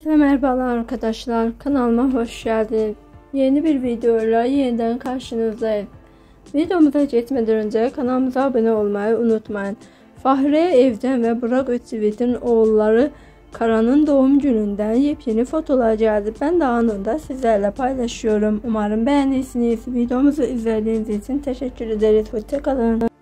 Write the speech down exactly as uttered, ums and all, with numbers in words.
Herkese merhabalar arkadaşlar, kanalıma hoş geldiniz. Yeni bir videoyla yeniden karşınızdayım. Videomuza geçmeden önce kanalımıza abone olmayı unutmayın. Fahriye Evcen ve Burak Özçivit'in oğulları Karan'ın doğum gününden yepyeni fotolar geldi. Ben de anında sizlerle paylaşıyorum. Umarım beğenirsiniz. Videomuzu izlediğiniz için teşekkür ederiz. Hoşça kalın.